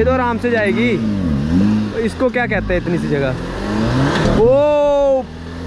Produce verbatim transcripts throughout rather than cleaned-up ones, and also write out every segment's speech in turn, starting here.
ये तो आराम से जाएगी। इसको क्या कहते हैं इतनी सी जगह? ओ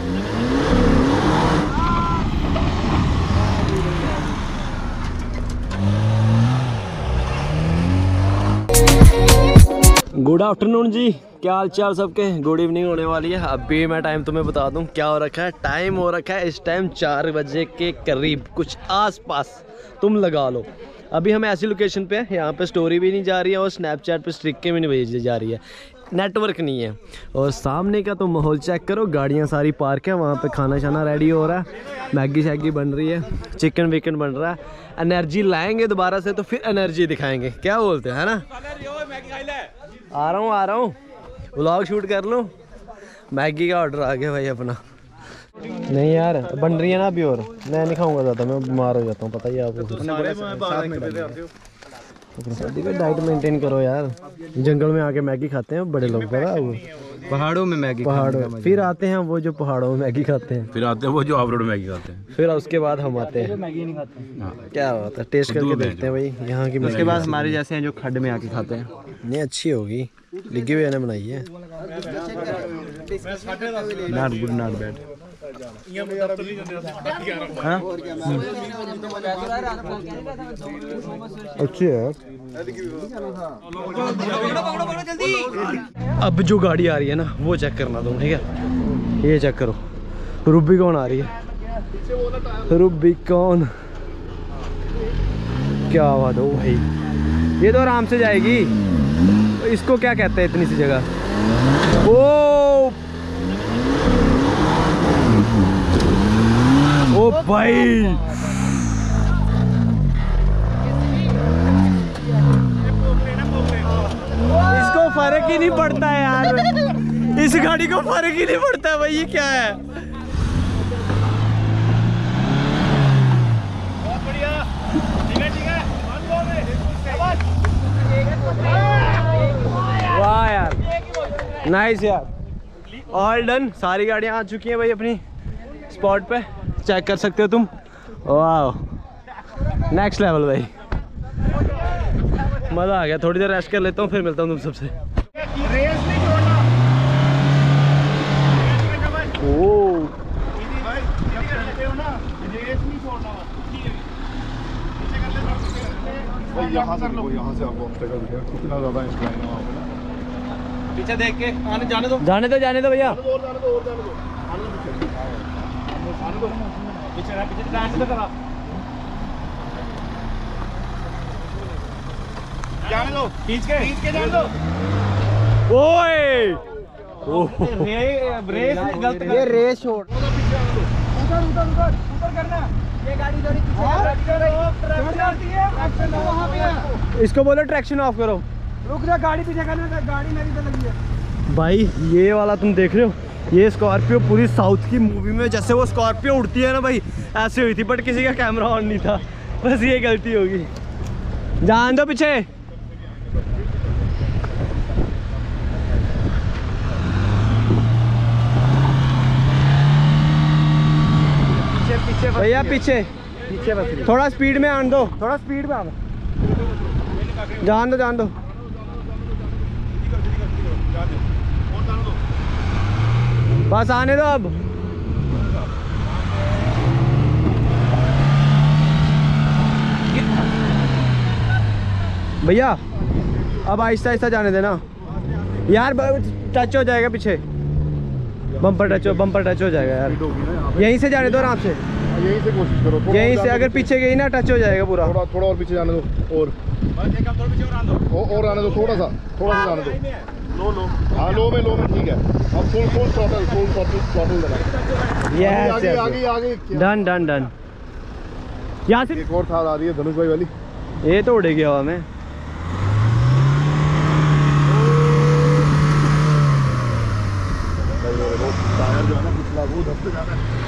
गुड आफ्टरनून जी, क्या हाल चाल सबके? गुड इवनिंग होने वाली है। अभी मैं टाइम तुम्हें बता दूं क्या हो रखा है। टाइम हो रखा है इस टाइम चार बजे के करीब, कुछ आसपास तुम लगा लो। अभी हम ऐसी लोकेशन पे हैं, यहाँ पे स्टोरी भी नहीं जा रही है और स्नैपचैट पे स्ट्रिक्के भी नहीं भेजी जा रही है, नेटवर्क नहीं है। और सामने का तो माहौल चेक करो, गाड़ियाँ सारी पार्क है। वहाँ पे खाना शाना रेडी हो रहा है, मैगी शैगी बन रही है, चिकन विकन बन रहा है। एनर्जी लाएंगे दोबारा से तो फिर एनर्जी दिखाएंगे, क्या बोलते हैं, है ना? आ रहा हूँ आ रहा हूँ व्लॉग शूट कर लूँ। मैगी का ऑर्डर आ गया भाई अपना। नहीं यार बन रही है ना अभी, और मैं नहीं खाऊंगा ज़्यादा, मैं बीमार हो जाता हूँ, पता ही है आपको। डाइट मेंटेन करो यार। जंगल में आके मैगी खाते हैं बड़े लोग, पता है वो? पहाड़ों में मैगी, पहाड़ों फिर आते हैं वो जो पहाड़ों में मैगी खाते हैं, फिर आते हैं वो जो ऑफ रोड मैगी खाते हैं, फिर उसके बाद हम आते हैं मैगी नहीं खाते। क्या बात है, टेस्ट करके देखते हैं भाई यहाँ की। उसके बाद हमारे जैसे हैं जो खड्ड में आके खाते हैं। नहीं अच्छी होगी, लिखी हुई ने बनाई है। Not good not bad. हाँ अच्छी है। अब जो गाड़ी आ रही है ना वो चेक करना तुम, ठीक है? ये चेक करो, रूबिकॉन आ रही है। रूबिकॉन क्या बात हो भाई, ये तो आराम से जाएगी। इसको क्या कहते हैं इतनी सी जगह? ओ ओ भाई इसको फर्क ही नहीं पड़ता है यार, इस गाड़ी को फर्क ही नहीं पड़ता है भाई। ये क्या है? बहुत बढ़िया, ठीक है ठीक है। वाह यार, नाइस यार, ऑल डन। सारी गाड़ियाँ आ चुकी हैं भाई अपनी स्पॉट पे, चेक कर सकते हो तुम। वाह नेक्स्ट लेवल भाई, मज़ा आ गया। थोड़ी देर रेस्ट कर लेता हूँ, फिर मिलता हूँ तुम सबसे। ओह यहाँ से यहाँ से आपको ऑब्स्टेकल दिखेगा कितना ज़्यादा इंस्टाइल है वहाँ पे ना। पीछे देख के आने जाने दो जाने दो जाने दो भैया, और जाने दो और जाने दो आने दो आने दो पीछे रहा, पीछे डांस तो करा, जाने दो, खींच के खींच के जाने दो। ओए ये रेस गलत, ये रेस छोड़। उधर उधर उधर उधर करना। ये गाड़ी थोड़ी पीछे, इसको बोलो ट्रैक्शन ऑफ करो। रुक जा, गाड़ी पीछे करना, गाड़ी मेरी पे लगी है भाई। ये वाला तुम देख रहे हो, ये स्कॉर्पियो पूरी साउथ की मूवी में जैसे वो स्कॉर्पियो उड़ती है ना भाई, ऐसे हुई थी, बट किसी का कैमरा ऑन नहीं था, बस ये गलती होगी। जान दो पीछे। पीछे भैया पीछे पीछे बस, थोड़ा स्पीड में आन दो, थोड़ा स्पीड में आना। जान दो जान दो। बस आने दो अब। भैया अब आहिस्ता आहिस्ता जाने देना यार, टच हो जाएगा पीछे, बम्पर टच हो बम्पर टच हो जाएगा यार। यहीं से जाने दो आराम से, यहीं से कोशिश करो, यहीं से। अगर पीछे गई ना टच हो जाएगा पूरा। थोड़ा थोड़ा और पीछे जाने दो, और और आने दो, थोड़ा सा थोड़ा सा जाने दो। लो लो हाँ लो में लो में ठीक है। अब full full throttle full throttle throttle देना। यस आगे आगे आगे डन डन डन। यहाँ से एक और थार आ रही है धनुष भाई वाली, ये तो उड़ेगी हवा में। टायर जो है ना पिछला वो धसते जा रहा है।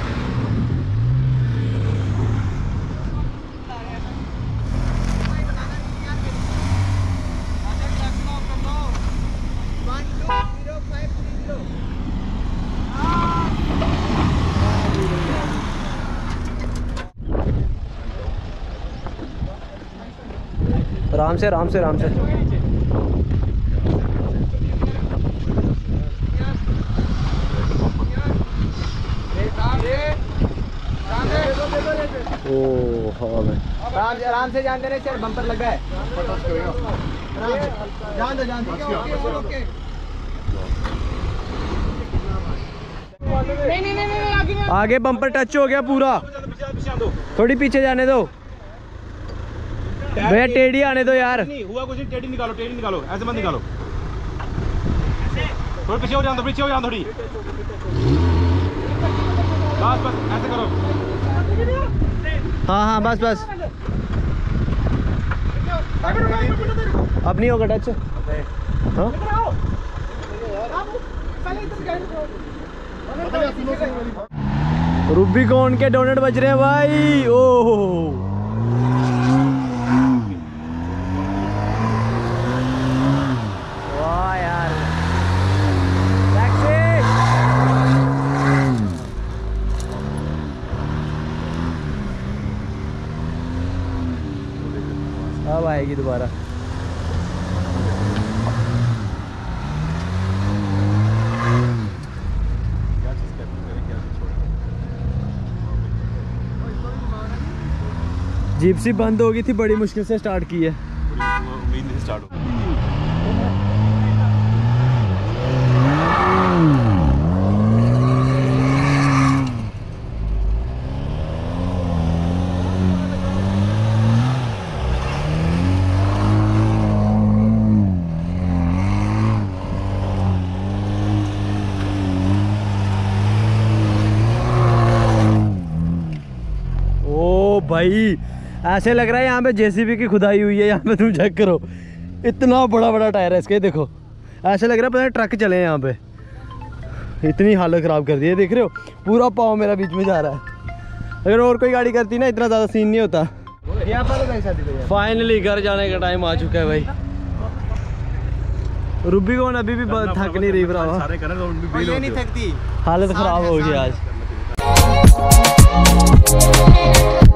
आराम से आराम से आराम से। ओ हाँ भाई आराम आराम से जान दे रहे सर, बम्पर लगा है। जान दो जान दो। नहीं नहीं नहीं नहीं आगे आगे बम्पर टच हो गया पूरा, थोड़ी पीछे जाने दो भैया, टेढ़ी आने दो यार। नहीं हुआ कुछ नहीं, टेढ़ी निकालो टेढ़ी निकालो, ऐसे मत निकालो, थोड़ी पीछे हो जाओ, पीछे हो जाओ थोड़ी, बस बस ऐसे करो। हाँ हाँ बस बस, अब नहीं होगा टच। हाँ रूबिकॉन के डोनट बज रहे हैं भाई। ओह वाह यार, टैक्सी अब आएगी दोबारा। जिप्सी बंद हो गई थी, बड़ी मुश्किल से स्टार्ट की है। उम्मीद नहीं स्टार्ट हो। ओ भाई ऐसे लग रहा है यहाँ पे जेसीबी की खुदाई हुई है यहाँ पे, तुम चेक करो, इतना बड़ा बड़ा टायर है इसके, देखो ऐसे लग रहा है पता नहीं ट्रक चले हैं यहाँ पे, इतनी हालत ख़राब कर दी है, देख रहे हो पूरा पाँव मेरा बीच में जा रहा है। अगर और कोई गाड़ी करती ना इतना ज़्यादा सीन नहीं होता। फाइनली घर जाने का टाइम आ चुका है भाई। रूबिकॉन अभी भी थक नहीं रही भरावा, सारे कलर नहीं थकती, हालत ख़राब हो गई आज।